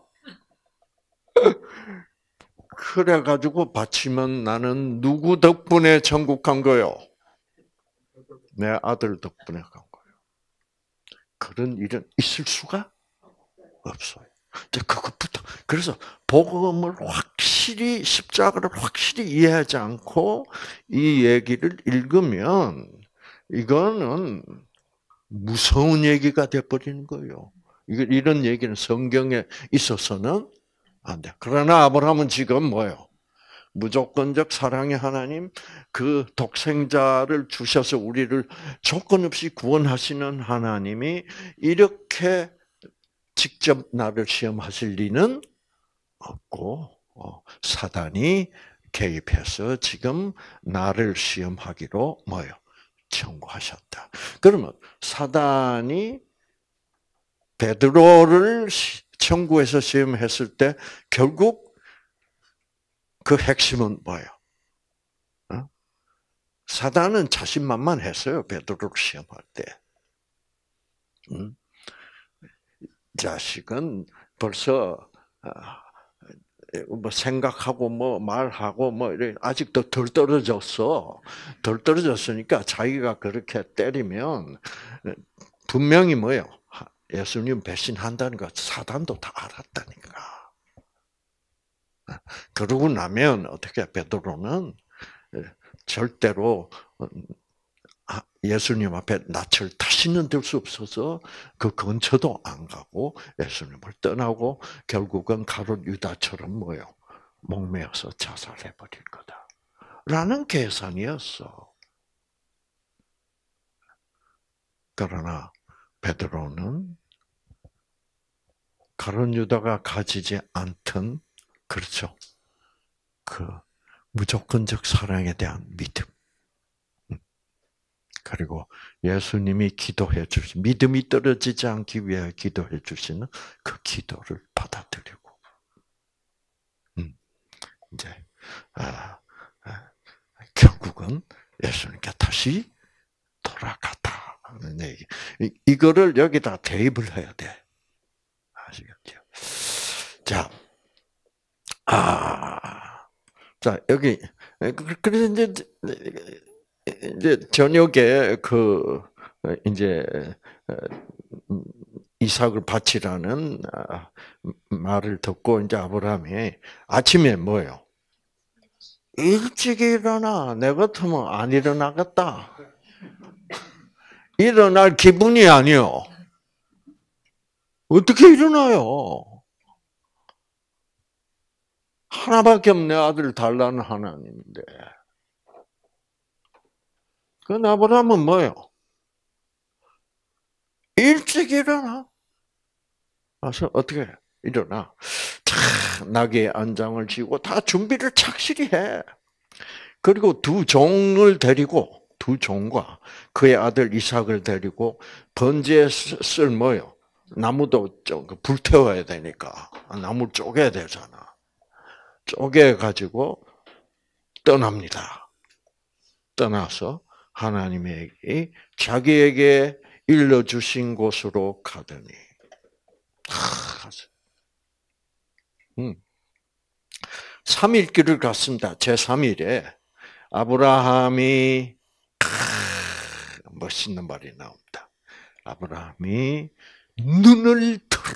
그래가지고 바치면 나는 누구 덕분에 천국 간 거요? 내 아들 덕분에 간 거예요. 그런 일은 있을 수가 없어요. 이제 그것부터. 그래서 복음을 확실히, 십자가를 확실히 이해하지 않고 이 얘기를 읽으면 이거는 무서운 얘기가 돼버리는 거예요. 이런 얘기는 성경에 있어서는 안 돼. 그러나 아브라함은 지금 뭐예요? 무조건적 사랑의 하나님, 그 독생자를 주셔서 우리를 조건 없이 구원하시는 하나님이 이렇게 직접 나를 시험하실 리는 없고, 사단이 개입해서 지금 나를 시험하기로 뭐예요? 청구하셨다. 그러면 사단이 베드로를 천국에서 시험했을 때 결국 그 핵심은 뭐예요? 어? 사단은 자신만만했어요. 베드로를 시험할 때. 음? 자식은 벌써 뭐 생각하고 뭐 말하고 뭐 이래 아직도 덜 떨어졌어. 덜 떨어졌으니까 자기가 그렇게 때리면 분명히 뭐예요? 예수님 배신한다는 거 사단도 다 알았다니까. 그러고 나면 어떻게 베드로는 절대로 예수님 앞에 낯을 다시는 들 수 없어서 그 근처도 안 가고 예수님을 떠나고 결국은 가룟 유다처럼 뭐요? 목매어서 자살해버릴 거다. 라는 계산이었어. 그러나 베드로는 가룟 유다가 가지지 않던 그렇죠. 그 무조건적 사랑에 대한 믿음. 그리고 예수님이 기도해 주신 믿음이 떨어지지 않기 위해 기도해 주시는 그 기도를 받아들이고, 음, 이제 아, 아, 결국은 예수님께 다시 돌아갔다는 얘기. 이, 이거를 여기다 대입을 해야 돼. 아시겠죠? 자, 아, 자 여기 그래서 이제. 이제 저녁에 그 이제 이삭을 바치라는 말을 듣고 이제 아브라함이 아침에 뭐예요? 일찍 일어나. 내 같으면 안 일어나겠다. 일어날 기분이 아니요. 어떻게 일어나요? 하나밖에 없는 아들을 달라는 하나님인데. 그 아브라함은 뭐예요? 일찍 일어나. 와서 어떻게 일어나? 차, 나귀의 안장을 쥐고 다 준비를 착실히 해. 그리고 두 종을 데리고 두 종과 그의 아들 이삭을 데리고 번제에 쓸 뭐요? 나무도 좀 불태워야 되니까 나무 쪼개야 되잖아. 쪼개 가지고 떠납니다. 떠나서 하나님에게 자기에게 일러주신 곳으로 가더니 음. 삼 일 길을 갔습니다. 제삼 일에 아브라함이 멋있는 말이 나옵니다. 아브라함이 눈을 들어.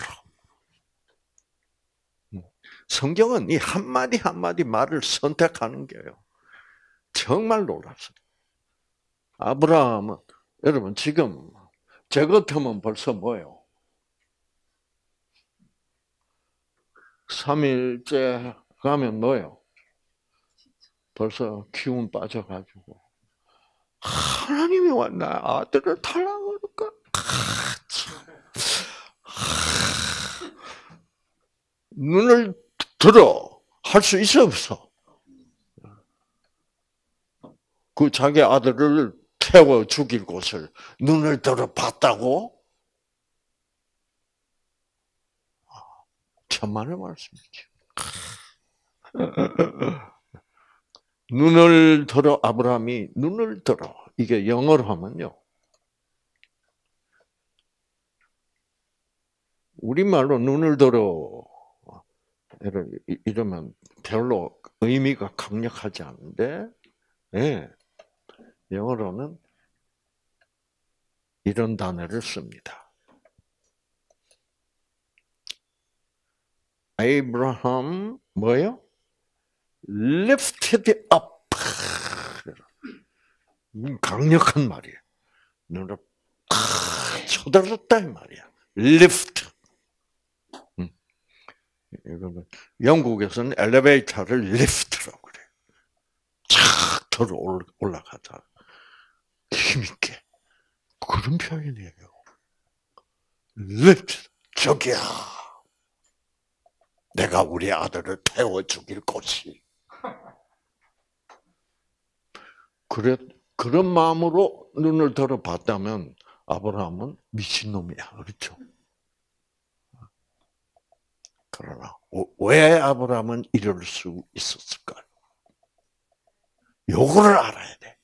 성경은 이 한마디 한마디 말을 선택하는 게요. 정말 놀랍습니다. 아브라함은 여러분 지금 제 같으면 벌써 뭐예요? 삼 일째 가면 뭐예요? 벌써 기운 빠져가지고 하나님이 왔나 아들을 달라고 그럴까? 눈을 들어. 할 수 있어, 없어? 그 자기 아들을 태워 죽일 곳을 눈을 들어 봤다고? 천만의 말씀이죠. 눈을 들어, 아브라함이 눈을 들어. 이게 영어로 하면요. 우리말로 눈을 들어. 이러면 별로 의미가 강력하지 않은데, 네. 영어로는 이런 단어를 씁니다. Abraham 뭐예요? Lifted up. 강력한 말이에요. 눈을 쳐들었다 이 말이야. Lift. 이거는 영국에서는 엘리베이터를 리프트라고 그래. 착 들어 올라가자. 힘있게. 그런 표현이에요. 리프트. 저기야. 내가 우리 아들을 태워 죽일 곳이. 그래, 그런 마음으로 눈을 들어 봤다면 아브라함은 미친놈이야. 그렇죠? 그러나 왜 아브라함은 이럴 수 있었을까요? 요거를 알아야 돼.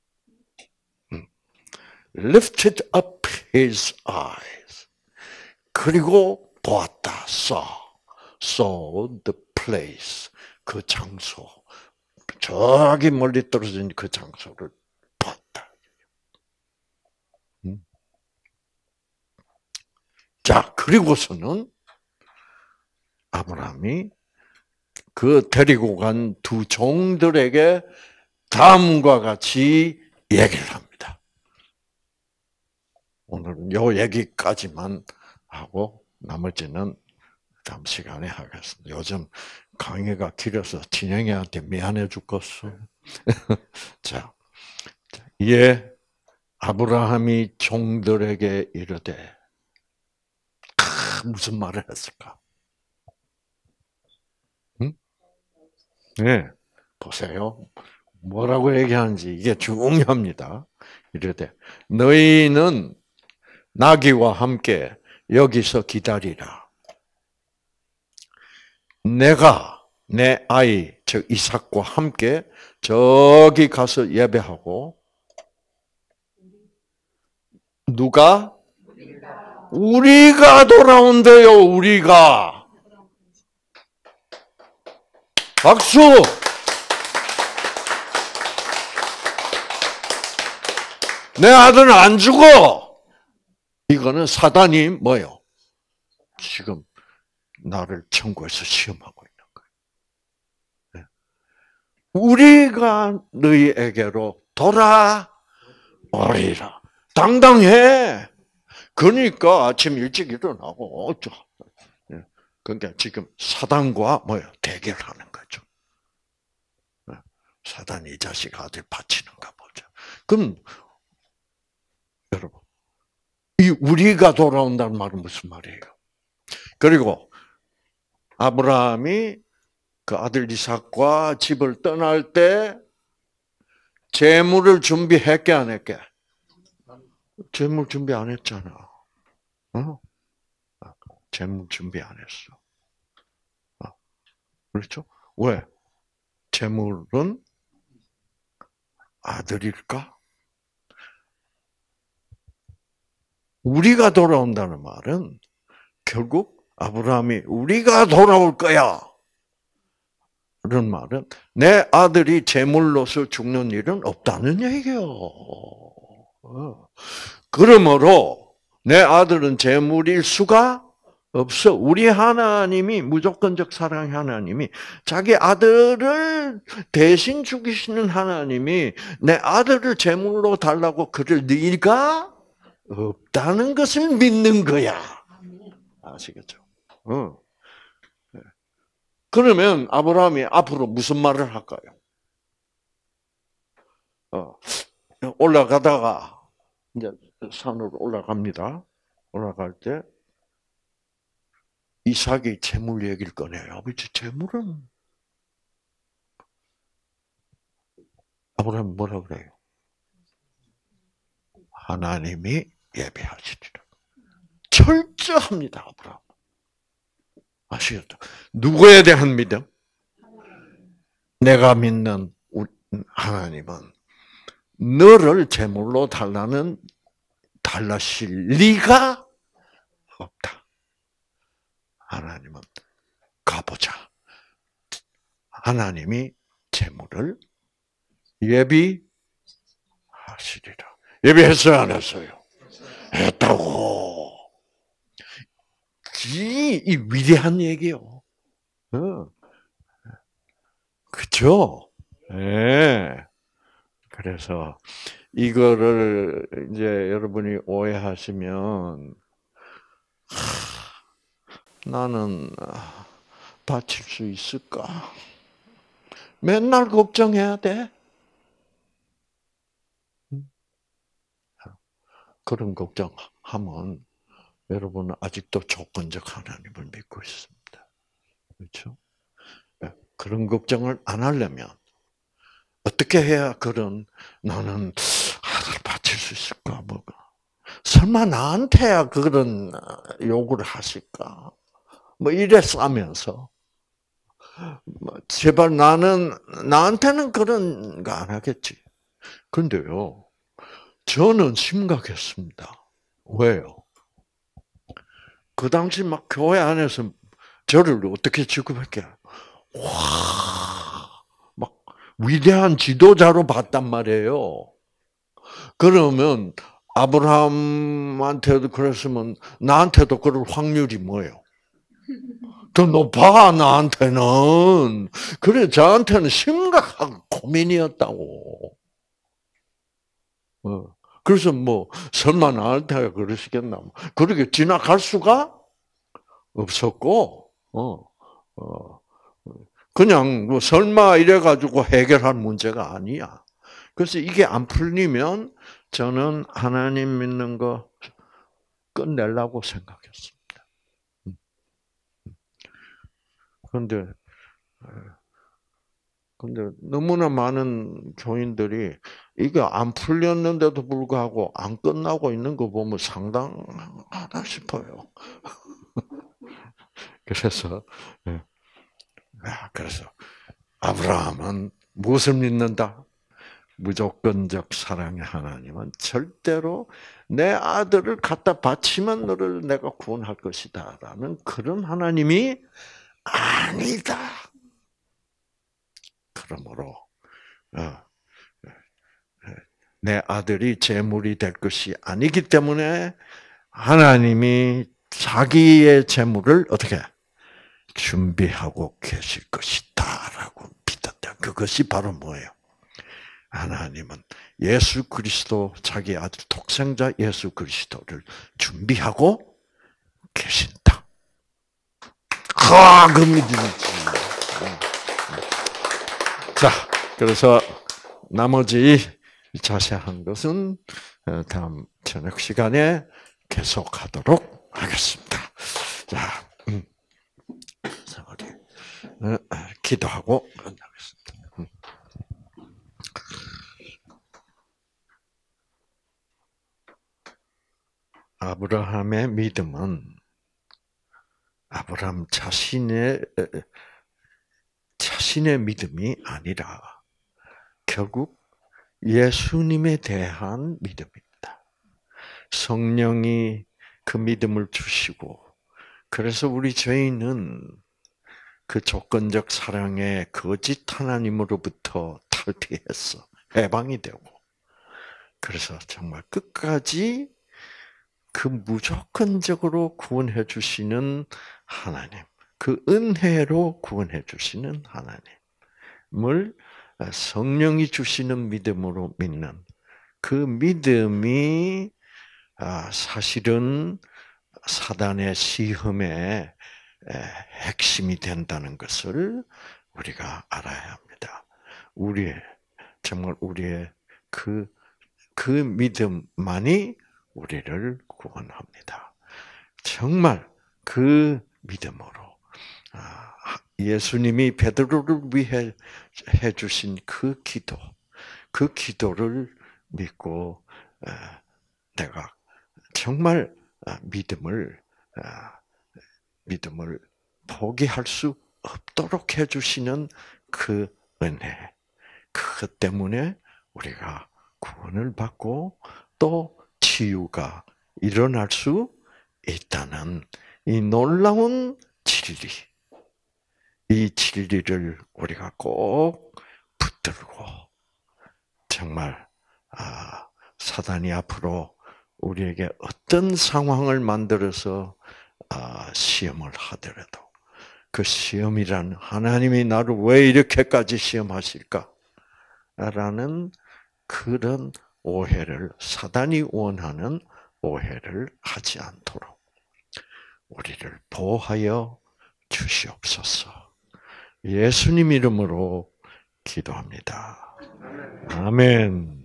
Lifted up his eyes. 그리고 보았다. saw. saw the place. 그 장소. 저기 멀리 떨어진 그 장소를 봤다. 자, 그리고서는 아브라함이 그 데리고 간 두 종들에게 다음과 같이 얘기를 합니다. 오늘은 요 얘기까지만 하고 나머지는 다음 시간에 하겠습니다. 요즘 강의가 길어서 진영이한테 미안해 죽겠어. 자, 이에 아브라함이 종들에게 이르되 아, 무슨 말을 했을까? 응? 네, 보세요. 뭐라고 얘기하는지 이게 중요합니다. 이르되 너희는 나귀와 함께 여기서 기다리라. 내가 내 아이 즉 이삭과 함께 저기 가서 예배하고 누가? 우리가 돌아온대요. 우리가. 박수. 내 아들은 안 죽어. 이거는 사단이 뭐요? 지금 나를 천국에서 시험하고 있는 거예요. 우리가 너희에게로 돌아오리라. 당당해. 그러니까 아침 일찍 일어나고 어쩌. 그러니까 지금 사단과 뭐요? 대결하는 거죠. 사단이 이 자식 아들 바치는가 보죠. 그럼 여러분, 이 우리가 돌아온다는 말은 무슨 말이에요? 그리고 아브라함이 그 아들 이삭과 집을 떠날 때 재물을 준비했게 안 했게? 재물 준비 안 했잖아. 어? 재물 준비 안 했어. 어. 그렇죠? 왜? 재물은 아들일까? 우리가 돌아온다는 말은 결국 아브라함이 우리가 돌아올 거야. 그런 말은 내 아들이 제물로서 죽는 일은 없다는 얘기예요. 그러므로 내 아들은 제물일 수가 없어. 우리 하나님이 무조건적 사랑의 하나님이 자기 아들을 대신 죽이시는 하나님이 내 아들을 제물로 달라고 그럴 리가 없다는 것을 믿는 거야. 아시겠죠? 어. 그러면 아브라함이 앞으로 무슨 말을 할까요? 어, 올라가다가 이제 산으로 올라갑니다. 올라갈 때 이삭이 재물 얘기를 꺼내요. 아버지 재물은 아브라함 뭐라 그래요? 하나님이 예비하시리라. 철저합니다, 아브라함. 아시겠죠? 누구에 대한 믿음? 내가 믿는 하나님은 너를 제물로 달라는 달라실 리가 없다. 하나님은 가보자. 하나님이 제물을 예비하시리라. 예비했어요, 안 했어요? 했다고. 이, 이 위대한 얘기요. 어. 그죠? 예. 네. 그래서 이거를 이제 여러분이 오해하시면 하, 나는 바칠 수 있을까? 맨날 걱정해야 돼? 그런 걱정하면 여러분은 아직도 조건적 하나님을 믿고 있습니다. 그렇죠? 그런 걱정을 안 하려면 어떻게 해야 그런 나는 아들 바칠 수 있을까 뭐가 설마 나한테야 그런 요구를 하실까 뭐 이래 싸면서 제발 나는 나한테는 그런 거 안 하겠지. 그런데요 저는 심각했습니다. 왜요? 그 당시 막 교회 안에서 저를 어떻게 취급할게? 와, 막 위대한 지도자로 봤단 말이에요. 그러면 아브라함한테도 그랬으면 나한테도 그럴 확률이 뭐예요? 더 높아 나한테는. 그래 저한테는 심각한 고민이었다고. 어. 그래서 뭐 설마 나한테 그러시겠나? 그렇게 지나갈 수가 없었고, 어, 어, 그냥 뭐 설마 이래가지고 해결할 문제가 아니야. 그래서 이게 안 풀리면 저는 하나님 믿는 거 끝내려고 생각했습니다. 그런데 근데 너무나 많은 교인들이 이게 안 풀렸는데도 불구하고 안 끝나고 있는 거 보면 상당하다 싶어요. 그래서 그래서 아브라함은 무엇을 믿는다? 무조건적 사랑의 하나님은 절대로 내 아들을 갖다 바치면 너를 내가 구원할 것이다라는 그런 하나님이 아니다. 그러므로 내 아들이 제물이 될 것이 아니기 때문에 하나님이 자기의 제물을 어떻게 준비하고 계실 것이다라고 믿었다. 그것이 바로 뭐예요? 하나님은 예수 그리스도 자기 아들 독생자 예수 그리스도를 준비하고 계신다. 아, 그 믿음이지. 자, 그래서 나머지 자세한 것은 다음 저녁 시간에 계속하도록 하겠습니다. 자, 음, 우리 기도하고 끝나겠습니다. 아브라함의 믿음은 아브라함 자신의 자신의 믿음이 아니라 결국 예수님에 대한 믿음입니다. 성령이 그 믿음을 주시고 그래서 우리 죄인은 그 조건적 사랑의 거짓 하나님으로부터 탈피했어. 해방이 되고. 그래서 정말 끝까지 그 무조건적으로 구원해 주시는 하나님, 그 은혜로 구원해 주시는 하나님을 성령이 주시는 믿음으로 믿는 그 믿음이 사실은 사단의 시험의 핵심이 된다는 것을 우리가 알아야 합니다. 우리의 정말 우리의 그, 그 믿음만이 우리를 구원합니다. 정말 그 믿음으로. 예수님이 베드로를 위해 해주신 그 기도, 그 기도를 믿고 내가 정말 믿음을 믿음을 포기할 수 없도록 해주시는 그 은혜, 그것 때문에 우리가 구원을 받고 또 치유가 일어날 수 있다는 이 놀라운 진리, 이 진리를 우리가 꼭 붙들고 정말 아, 사단이 앞으로 우리에게 어떤 상황을 만들어서 아, 시험을 하더라도 그 시험이란 하나님이 나를 왜 이렇게까지 시험하실까? 라는 그런 오해를 사단이 원하는 오해를 하지 않도록 우리를 보호하여 주시옵소서. 예수님 이름으로 기도합니다. 아멘.